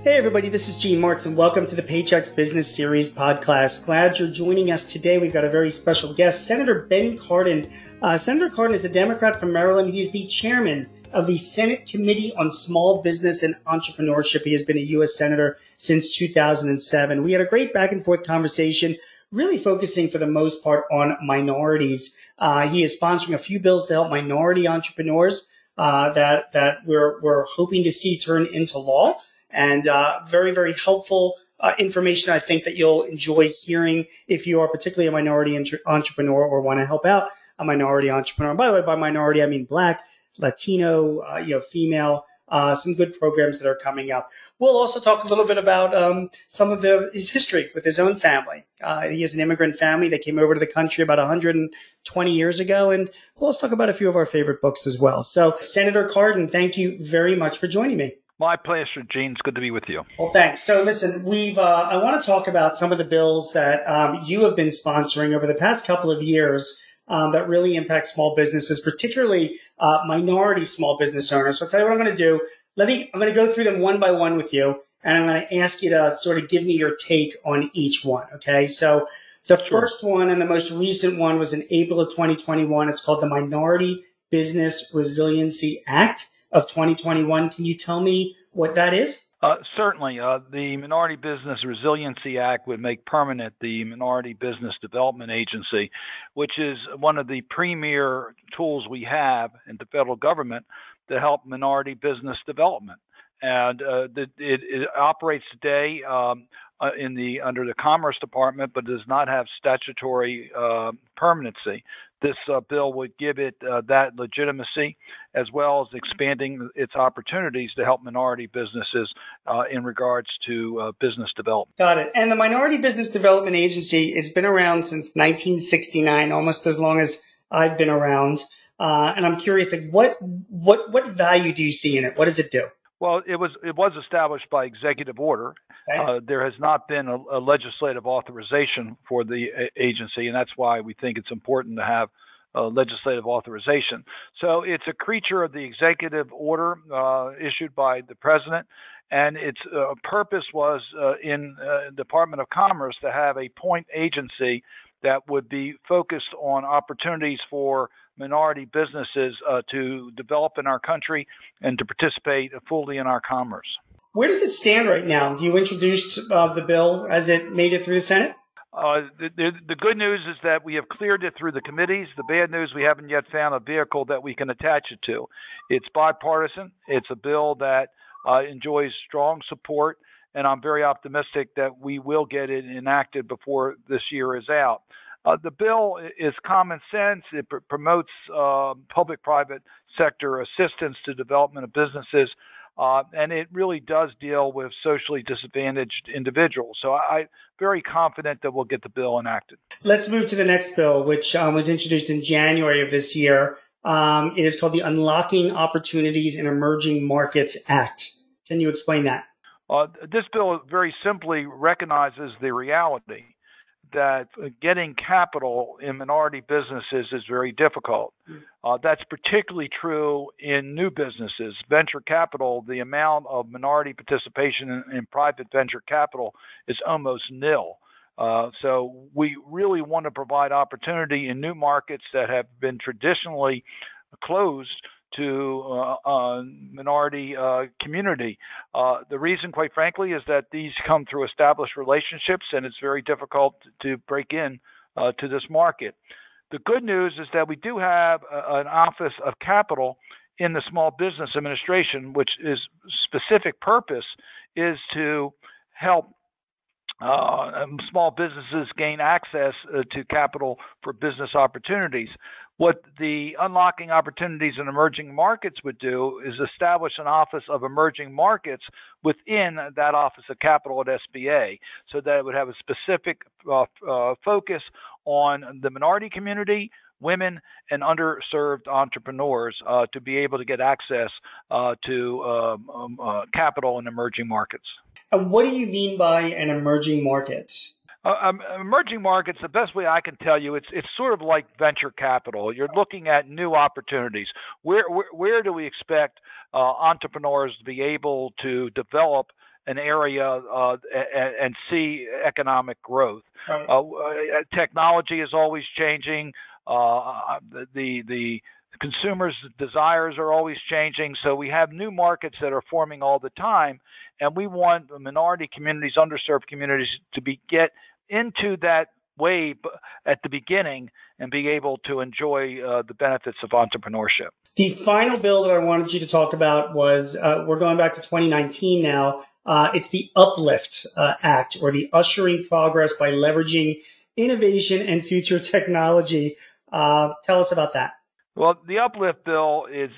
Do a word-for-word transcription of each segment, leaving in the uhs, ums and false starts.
Hey everybody, this is Gene Marks and welcome to the Paychex Business Series podcast. Glad you're joining us today. We've got a very special guest, Senator Ben Cardin. Uh, Senator Cardin is a Democrat from Maryland. He is the chairman of the Senate Committee on Small Business and Entrepreneurship. He has been a U S Senator since two thousand seven. We had a great back and forth conversation, really focusing for the most part on minorities. Uh, he is sponsoring a few bills to help minority entrepreneurs uh, that that we're we're hoping to see turn into law. And uh, very, very helpful uh, information I think that you'll enjoy hearing if you are particularly a minority entre- entrepreneur or want to help out a minority entrepreneur. And by the way, by minority, I mean Black, Latino, uh, you know, female, uh, some good programs that are coming up. We'll also talk a little bit about um, some of the, his history with his own family. Uh, he has an immigrant family that came over to the country about one hundred twenty years ago. And we'll also talk about a few of our favorite books as well. So, Senator Cardin, thank you very much for joining me. My pleasure, Gene. It's good to be with you. Well, thanks. So listen, we've, uh, I want to talk about some of the bills that um, you have been sponsoring over the past couple of years um, that really impact small businesses, particularly uh, minority small business owners. So I'll tell you what I'm going to do. Let me, I'm going to go through them one by one with you, and I'm going to ask you to sort of give me your take on each one. Okay. So the Sure. first one and the most recent one was in April of twenty twenty-one. It's called the Minority Business Resiliency Act of twenty twenty-one. Can you tell me what that is? Uh, certainly. Uh, the Minority Business Resiliency Act would make permanent the Minority Business Development Agency, which is one of the premier tools we have in the federal government to help minority business development. And uh, the, it, it operates today um, uh, in the under the Commerce Department, but does not have statutory uh, permanency. This uh, bill would give it uh, that legitimacy, as well as expanding its opportunities to help minority businesses uh, in regards to uh, business development. Got it. And the Minority Business Development Agency, it's been around since nineteen sixty-nine, almost as long as I've been around. Uh, and I'm curious, like, what what what value do you see in it? What does it do? Well, it was it was established by executive order. Okay. Uh, there has not been a, a legislative authorization for the a- agency, and that's why we think it's important to have uh, legislative authorization. So it's a creature of the executive order uh, issued by the president, and its uh, purpose was uh, in uh, Department of Commerce to have a point agency that would be focused on opportunities for minority businesses uh, to develop in our country and to participate fully in our commerce. Where does it stand right now? You introduced uh, the bill as it made it through the Senate? Uh, the, the, the good news is that we have cleared it through the committees. The bad news, we haven't yet found a vehicle that we can attach it to. It's bipartisan. It's a bill that uh, enjoys strong support, and I'm very optimistic that we will get it enacted before this year is out. Uh, the bill is common sense. It pr- promotes uh, public-private sector assistance to development of businesses, uh, and it really does deal with socially disadvantaged individuals. So I, I'm very confident that we'll get the bill enacted. Let's move to the next bill, which um, was introduced in January of this year. Um, it is called the Unlocking Opportunities in Emerging Markets Act. Can you explain that? Uh, this bill very simply recognizes the reality that getting capital in minority businesses is very difficult. Uh, that's particularly true in new businesses. Venture capital, the amount of minority participation in, in private venture capital is almost nil. Uh, so we really want to provide opportunity in new markets that have been traditionally closed to uh, uh, minority uh, community. Uh, the reason, quite frankly, is that these come through established relationships, and it's very difficult to break in uh, to this market. The good news is that we do have a, an Office of Capital in the Small Business Administration, which is specific purpose is to help uh, small businesses gain access uh, to capital for business opportunities. What the Unlocking Opportunities in Emerging Markets would do is establish an Office of Emerging Markets within that Office of Capital at S B A, so that it would have a specific uh, uh, focus on the minority community, women, and underserved entrepreneurs uh, to be able to get access uh, to um, um, uh, capital in emerging markets. And what do you mean by an emerging market? Uh, um, emerging markets, the best way I can tell you, it's it's sort of like venture capital. You're looking at new opportunities. Where where, where do we expect uh, entrepreneurs to be able to develop an area uh, and, and see economic growth. Right. Uh, technology is always changing. Uh, the the consumers' desires are always changing. So we have new markets that are forming all the time, and we want the minority communities, underserved communities, to be get into that wave at the beginning and be able to enjoy uh, the benefits of entrepreneurship. The final bill that I wanted you to talk about was, uh, we're going back to twenty nineteen now. Uh, it's the Uplift uh, Act, or the Ushering Progress by Leveraging Innovation and Future Technology. Uh, tell us about that. Well, the Uplift bill is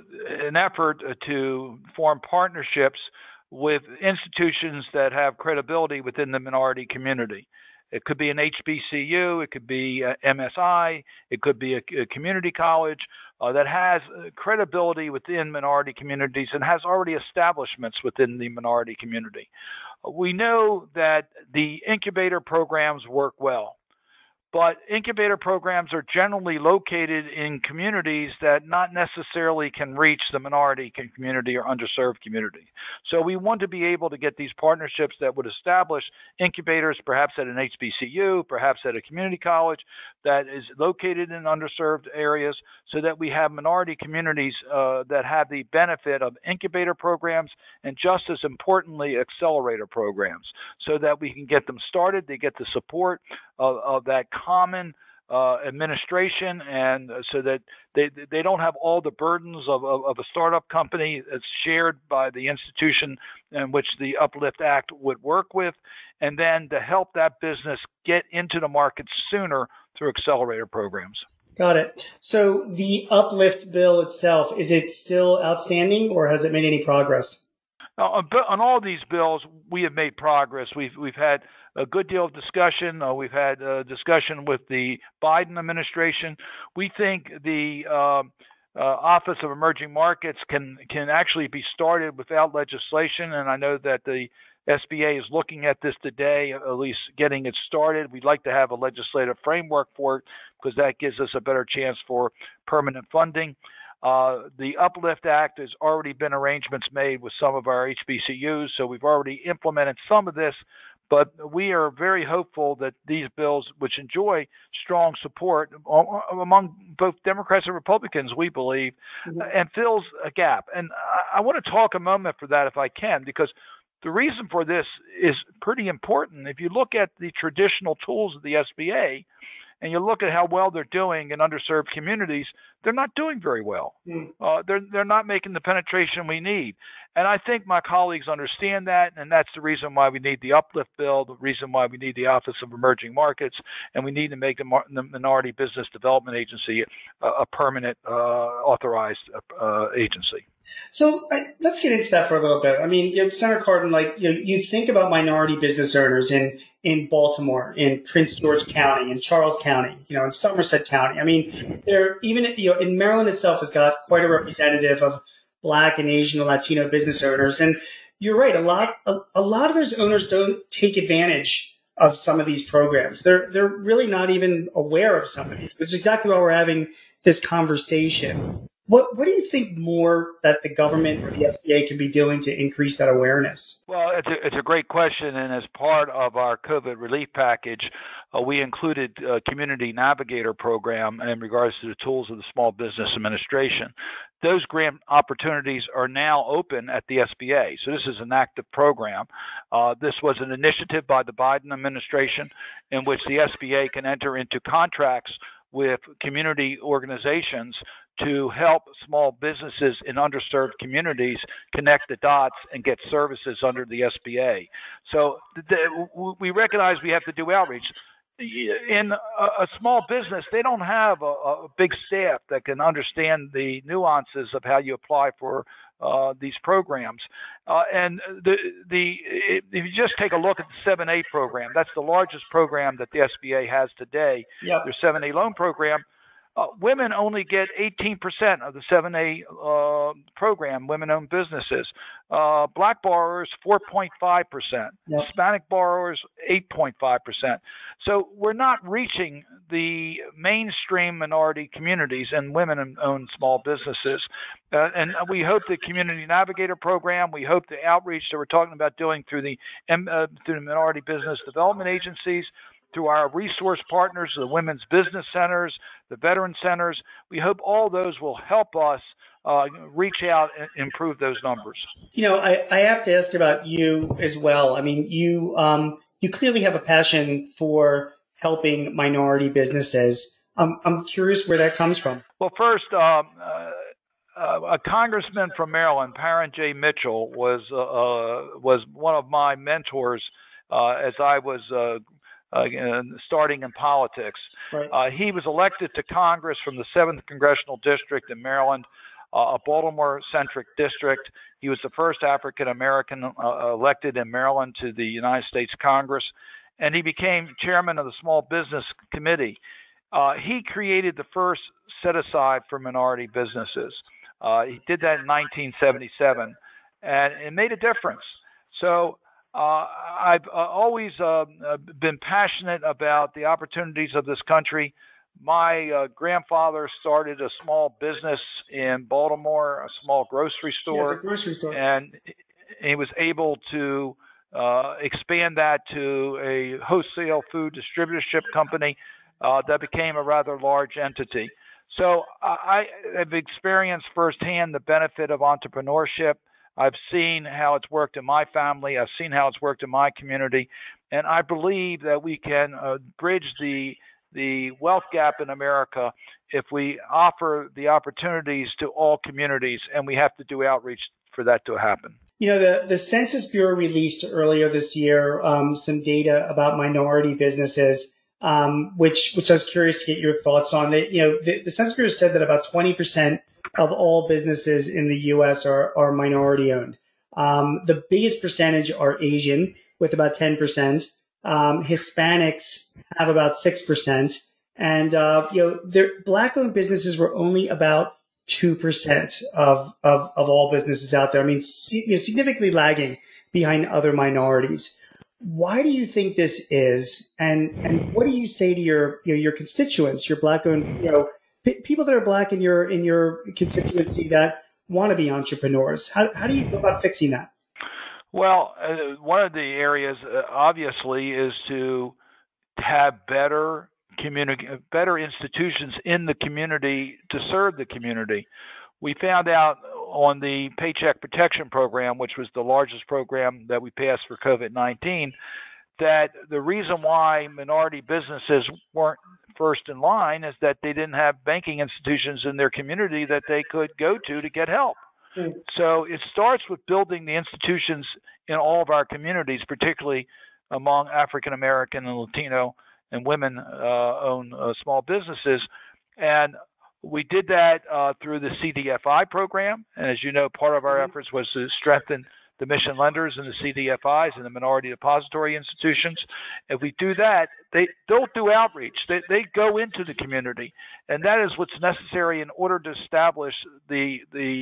an effort to form partnerships with institutions that have credibility within the minority community. It could be an H B C U, it could be a M S I, it could be a, a community college uh, that has credibility within minority communities and has already establishments within the minority community. We know that the incubator programs work well, but incubator programs are generally located in communities that not necessarily can reach the minority community or underserved community. So we want to be able to get these partnerships that would establish incubators, perhaps at an H B C U, perhaps at a community college that is located in underserved areas, so that we have minority communities uh, that have the benefit of incubator programs and, just as importantly, accelerator programs, so that we can get them started, they get the support of, of that common uh, administration, and so that they they don't have all the burdens of, of, of a startup company that's shared by the institution in which the Uplift Act would work with, and then to help that business get into the market sooner through accelerator programs. Got it. So the Uplift bill itself, is it still outstanding, or has it made any progress? On, on all these bills, we have made progress. We've we've had a good deal of discussion. Uh, we've had a discussion with the Biden administration. We think the uh, uh, Office of Emerging Markets can can actually be started without legislation, and I know that the S B A is looking at this today, at least getting it started. We'd like to have a legislative framework for it, because that gives us a better chance for permanent funding. Uh, the Uplift Act has already been arrangements made with some of our H B C Us, so we've already implemented some of this, but we are very hopeful that these bills, which enjoy strong support among both Democrats and Republicans, we believe, mm-hmm. and fills a gap. And I, I want to talk a moment for that, if I can, because the reason for this is pretty important. If you look at the traditional tools of the S B A, and you look at how well they're doing in underserved communities, they're not doing very well. Mm. Uh, they're they're not making the penetration we need. And I think my colleagues understand that, and that's the reason why we need the Uplift bill, the reason why we need the Office of Emerging Markets, and we need to make the, Mar- the Minority Business Development Agency a, a permanent uh, authorized uh, agency. So uh, let's get into that for a little bit. I mean, you know, Senator Cardin, like you, know, you think about minority business owners in in Baltimore, in Prince George County, in Charles County, you know, in Somerset County. I mean, they're even you know, in Maryland itself has got quite a representative of Black and Asian and Latino business owners. And you're right, a lot a, a lot of those owners don't take advantage of some of these programs. They're they're really not even aware of some of these, which is exactly why we're having this conversation. What what do you think more that the government or the S B A can be doing to increase that awareness? Well, it's a, it's a great question, and as part of our COVID relief package, uh, we included a Community Navigator program in regards to the tools of the Small Business Administration. Those grant opportunities are now open at the S B A, so this is an active program. Uh, this was an initiative by the Biden administration in which the S B A can enter into contracts with community organizations to help small businesses in underserved communities connect the dots and get services under the S B A. So the, we recognize we have to do outreach. In a, a small business, they don't have a, a big staff that can understand the nuances of how you apply for uh, these programs. Uh, and the the if you just take a look at the seven A program, that's the largest program that the S B A has today. Yep. Their seven A loan program. Uh, women only get eighteen percent of the seven A uh, program, women-owned businesses. Uh, black borrowers, four point five percent. Yep. Hispanic borrowers, eight point five percent. So we're not reaching the mainstream minority communities and women-owned small businesses. Uh, and we hope the Community Navigator program, we hope the outreach that we're talking about doing through the, uh, through the Minority Business Development Agencies, through our resource partners, the women's business centers, the veteran centers. We hope all those will help us uh, reach out and improve those numbers. You know, I, I have to ask about you as well. I mean, you um, you clearly have a passion for helping minority businesses. Um, I'm curious where that comes from. Well, first, um, uh, uh, a congressman from Maryland, Parent J. Mitchell, was uh, uh, was one of my mentors uh, as I was uh, Uh, starting in politics. Right. Uh, he was elected to Congress from the seventh Congressional District in Maryland, uh, a Baltimore-centric district. He was the first African-American uh, elected in Maryland to the United States Congress, and he became chairman of the Small Business Committee. Uh, he created the first set-aside for minority businesses. Uh, he did that in nineteen seventy-seven, and it made a difference. So Uh, I've uh, always uh, been passionate about the opportunities of this country. My uh, grandfather started a small business in Baltimore, a small grocery store, yeah, a grocery store. and he was able to uh, expand that to a wholesale food distributorship company uh, that became a rather large entity. So I have experienced firsthand the benefit of entrepreneurship. I've seen how it's worked in my family. I've seen how it's worked in my community. And I believe that we can uh, bridge the the wealth gap in America if we offer the opportunities to all communities, and we have to do outreach for that to happen. You know, the, the Census Bureau released earlier this year um, some data about minority businesses, um, which which I was curious to get your thoughts on. That, you know, the, the Census Bureau said that about twenty percent of all businesses in the U S are, are minority owned. Um, the biggest percentage are Asian with about ten percent. Um, Hispanics have about six percent. And, uh, you know, their black owned businesses were only about two percent of, of, of all businesses out there. I mean, you know, significantly lagging behind other minorities. Why do you think this is? And, and what do you say to your, you know, your constituents, your black owned, you know, people that are black in your in your constituency that want to be entrepreneurs? How how do you go about fixing that? Well, uh, one of the areas, uh, obviously, is to have better community, better institutions in the community to serve the community. We found out on the Paycheck Protection Program, which was the largest program that we passed for COVID nineteen, that the reason why minority businesses weren't first in line is that they didn't have banking institutions in their community that they could go to to get help. Mm. So it starts with building the institutions in all of our communities, particularly among African American and Latino and women uh, owned uh, small businesses. And we did that uh, through the C D F I program. And as you know, part of our mm-hmm. efforts was to strengthen the mission lenders and the C D F Is and the minority depository institutions. If we do that, they don't do outreach. They, they go into the community. And that is what's necessary in order to establish the, the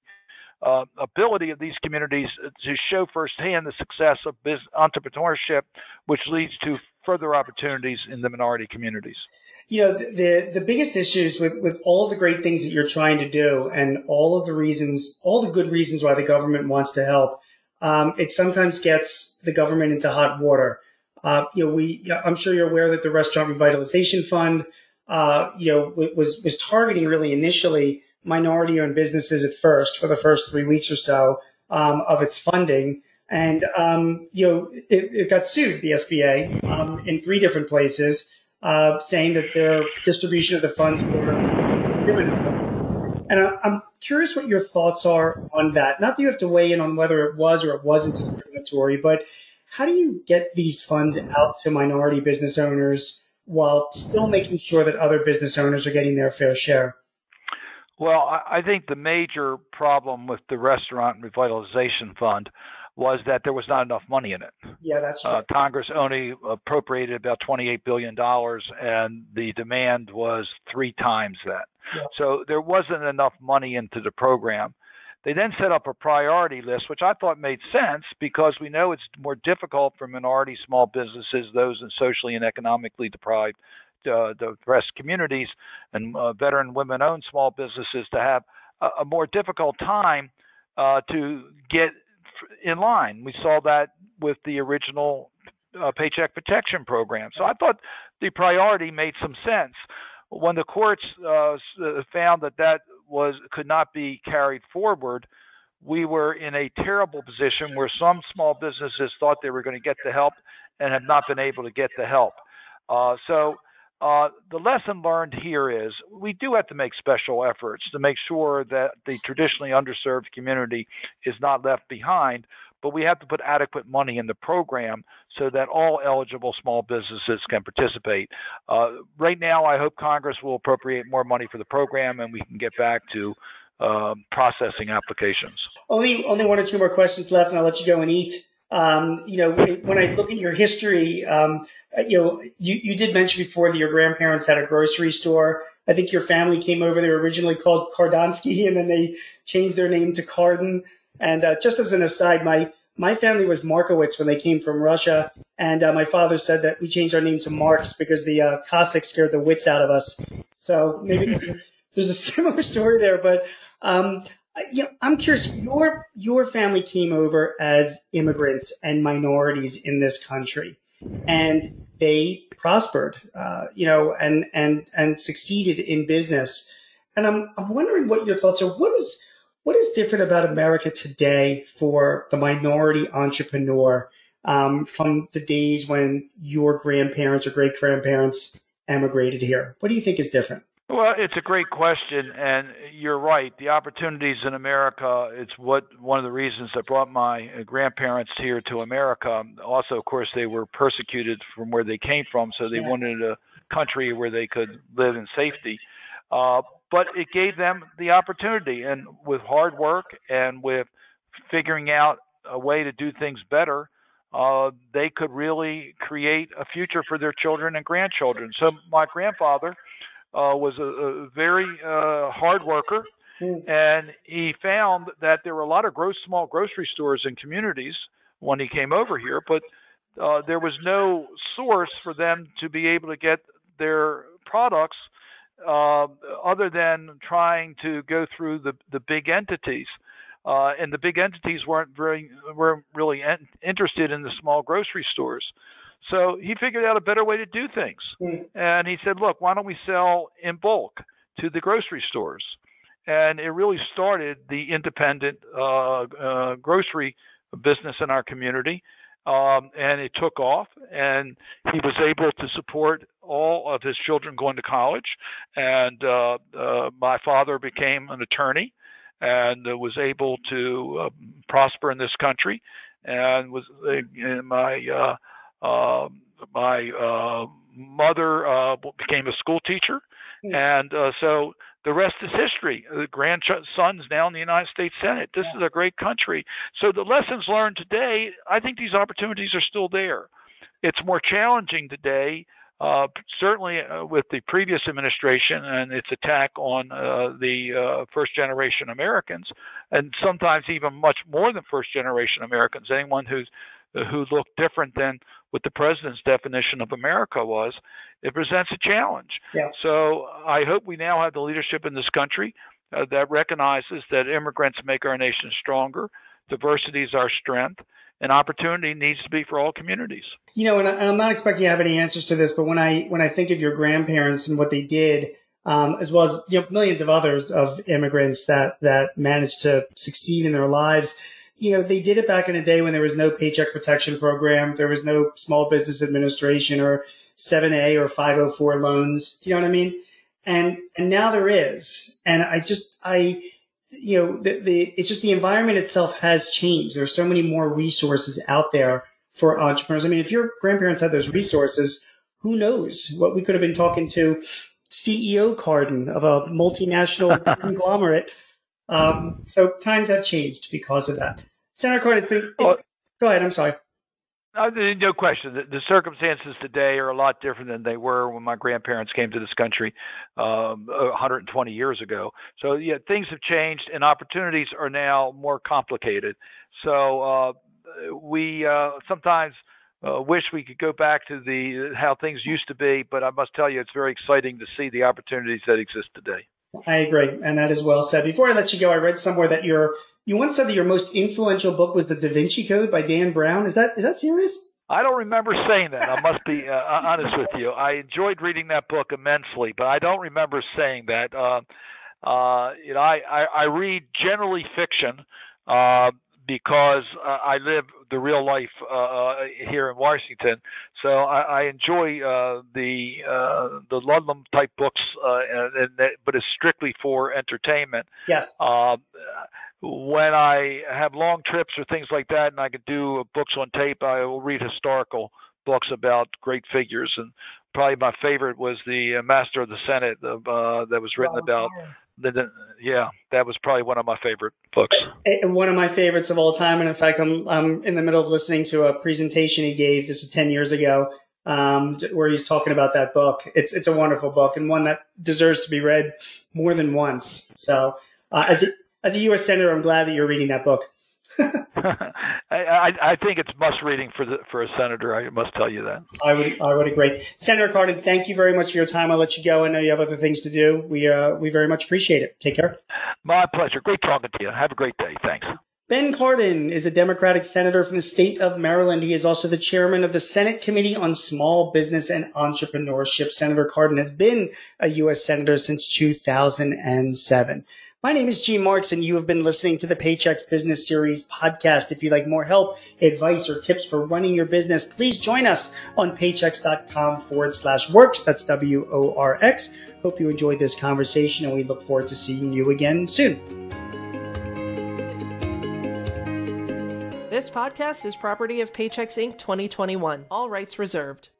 uh, ability of these communities to show firsthand the success of business entrepreneurship, which leads to further opportunities in the minority communities. You know, the, the, the biggest issues with, with all the great things that you're trying to do and all of the reasons, all the good reasons why the government wants to help, Um, it sometimes gets the government into hot water. Uh, you know, we, I'm sure you're aware that the Restaurant Revitalization Fund, uh, you know, was, was targeting really initially minority owned businesses at first for the first three weeks or so, um, of its funding. And, um, you know, it, it got sued, the S B A, um, in three different places, uh, saying that their distribution of the funds were discriminatory. And I'm curious what your thoughts are on that. Not that you have to weigh in on whether it was or it wasn't discriminatory, but how do you get these funds out to minority business owners while still making sure that other business owners are getting their fair share? Well, I think the major problem with the Restaurant Revitalization Fund was that there was not enough money in it. Yeah, that's true. Uh, Congress only appropriated about twenty-eight billion dollars, and the demand was three times that. Yeah. So there wasn't enough money into the program. They then set up a priority list, which I thought made sense because we know it's more difficult for minority small businesses, those in socially and economically deprived, uh, depressed communities, and uh, veteran women-owned small businesses to have a, a more difficult time uh, to get in line. We saw that with the original uh, Paycheck Protection Program. So I thought the priority made some sense. When the courts uh, found that that was could not be carried forward, we were in a terrible position where some small businesses thought they were going to get the help and have not been able to get the help. Uh, so uh, the lesson learned here is we do have to make special efforts to make sure that the traditionally underserved community is not left behind, but we have to put adequate money in the program so that all eligible small businesses can participate. Uh, right now, I hope Congress will appropriate more money for the program and we can get back to uh, processing applications. Only, only one or two more questions left, and I'll let you go and eat. Um, you know, when I look at your history, um, you know, you, you did mention before that your grandparents had a grocery store. I think your family came over. They were originally called Kardonsky, and then they changed their name to Cardin. And uh, just as an aside, my my family was Markowitz when they came from Russia, and uh, my father said that we changed our name to Marks because the uh, Cossacks scared the wits out of us. So maybe there's a, there's a similar story there. But um, you know, I'm curious. Your your family came over as immigrants and minorities in this country, and they prospered, uh, you know, and and and succeeded in business. And I'm I'm wondering what your thoughts are. What is What is different about America today for the minority entrepreneur um, from the days when your grandparents or great-grandparents emigrated here? What do you think is different? Well, it's a great question, and you're right. The opportunities in America, it's what one of the reasons that brought my grandparents here to America. Also, of course, they were persecuted from where they came from, so they yeah. wanted a country where they could live in safety. Uh, but it gave them the opportunity, and with hard work and with figuring out a way to do things better, uh, they could really create a future for their children and grandchildren. So my grandfather uh, was a, a very uh, hard worker, mm. and he found that there were a lot of gross, small grocery stores in communities when he came over here, but uh, there was no source for them to be able to get their products Uh, other than trying to go through the, the big entities. Uh, and the big entities weren't very weren't really en- interested in the small grocery stores. So he figured out a better way to do things. Mm. And he said, look, why don't we sell in bulk to the grocery stores? And it really started the independent uh, uh, grocery business in our community. Um, and it took off, and he was able to support all of his children going to college. And uh, uh, my father became an attorney and uh, was able to uh, prosper in this country. And was uh, my uh, uh, my uh, mother uh, became a school teacher, mm. and uh, so. The rest is history. The grandson's now in the United States Senate. This yeah. is a great country. So the lessons learned today, I think these opportunities are still there. It's more challenging today, uh, certainly uh, with the previous administration and its attack on uh, the uh, first-generation Americans, and sometimes even much more than first-generation Americans, anyone who's who looked different than what the president's definition of America was, it presents a challenge. Yeah. So I hope we now have the leadership in this country uh, that recognizes that immigrants make our nation stronger, diversity is our strength, and opportunity needs to be for all communities. You know, and, I, and I'm not expecting you to have any answers to this, but when I when I think of your grandparents and what they did, um, as well as you know, millions of others of immigrants that that managed to succeed in their lives, you know, they did it back in a day when there was no Paycheck Protection Program, there was no Small Business Administration or seven A or five oh four loans. Do you know what I mean? And and now there is. And I just, I, you know, the, the it's just the environment itself has changed. There's so many more resources out there for entrepreneurs. I mean, if your grandparents had those resources, who knows what we could have been talking to C E O Cardin of a multinational conglomerate. Um, so times have changed because of that. Senator Cardin, it's been, it's, go ahead. I'm sorry. Uh, no question. The, the circumstances today are a lot different than they were when my grandparents came to this country um, one hundred twenty years ago. So, yeah, things have changed, and opportunities are now more complicated. So uh, we uh, sometimes uh, wish we could go back to the how things used to be, but I must tell you, it's very exciting to see the opportunities that exist today. I agree, and that is well said. Before I let you go, I read somewhere that your you once said that your most influential book was The Da Vinci Code by Dan Brown. Is that is that serious? I don't remember saying that. I must be uh, honest with you. I enjoyed reading that book immensely, but I don't remember saying that. Uh, uh, you know, I, I, I read generally fiction uh, because uh, I live the real life uh, here in Washington. So I, I enjoy uh, the uh, the Ludlum type books, uh, and, and that, but it's strictly for entertainment. Yes. Uh, when I have long trips or things like that, and I could do books on tape, I will read historical books about great figures. And probably my favorite was the Master of the Senate uh, that was written oh, about. The, the, yeah, that was probably one of my favorite books. And one of my favorites of all time. And in fact, I'm I'm in the middle of listening to a presentation he gave. This is ten years ago, um, where he's talking about that book. It's it's a wonderful book and one that deserves to be read more than once. So uh, as a, as a U S Senator, I'm glad that you're reading that book. I, I, I think it's must reading for the for a senator. I must tell you that. I would I would agree. Senator Cardin, thank you very much for your time. I'll let you go. I know you have other things to do. We uh we very much appreciate it. Take care. My pleasure. Great talking to you. Have a great day. Thanks. Ben Cardin is a Democratic senator from the state of Maryland. He is also the chairman of the Senate Committee on Small Business and Entrepreneurship. Senator Cardin has been a U S senator since two thousand seven. My name is G. Marks, and you have been listening to the Paychex Business Series podcast. If you'd like more help, advice, or tips for running your business, please join us on paychex.com forward slash works. That's W O R X. Hope you enjoyed this conversation, and we look forward to seeing you again soon. This podcast is property of Paychex Incorporated twenty twenty-one. All rights reserved.